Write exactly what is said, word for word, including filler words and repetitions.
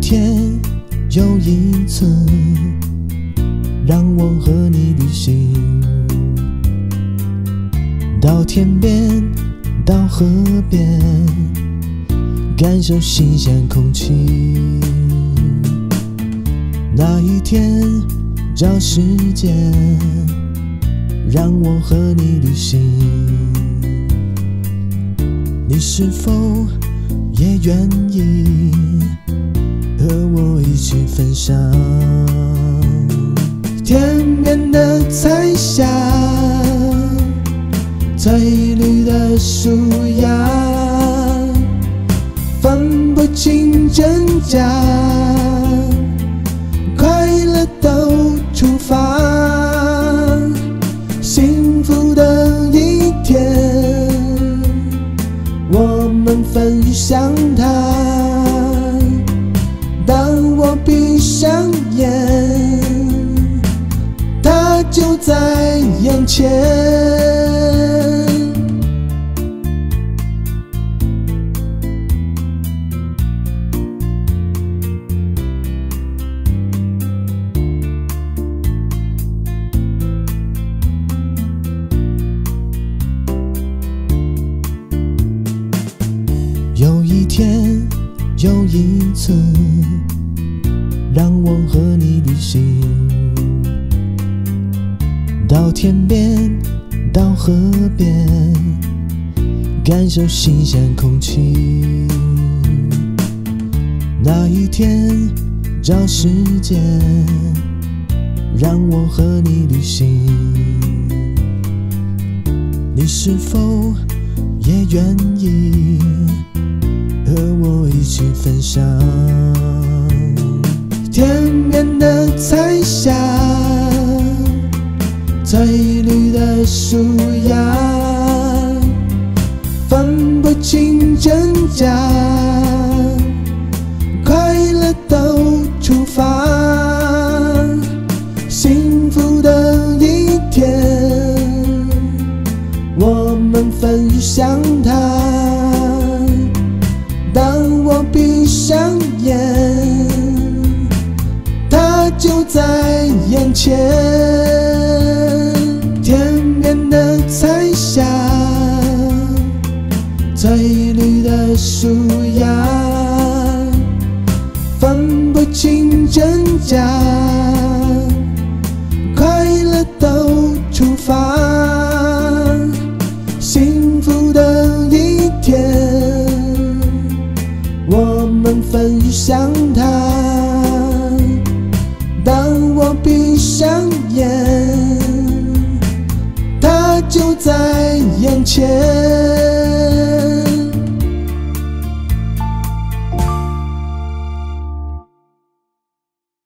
天又一次，让我和你旅行，到天边，到河边，感受新鲜空气。那一天找时间，让我和你旅行，你是否也愿意和我一起分享天边的彩霞，翠绿的树芽，分不清真假，快乐都出发，幸福的一天，我们分享它。当我闭上眼，它就在眼前。有一天又一次，让我和你旅行，到天边，到河边，感受新鲜空气。那一天找时间，让我和你旅行，你是否也愿意和我一起分享天边的彩霞，翠绿的树芽，分不清真假，快乐都出发，幸福的一天，我们分享它。当我闭上眼，它就在眼前。天边的彩霞，翠绿的树芽，分不清真假，快乐都出发，幸福的一天，我们分享它。当我闭上眼，它就在眼前。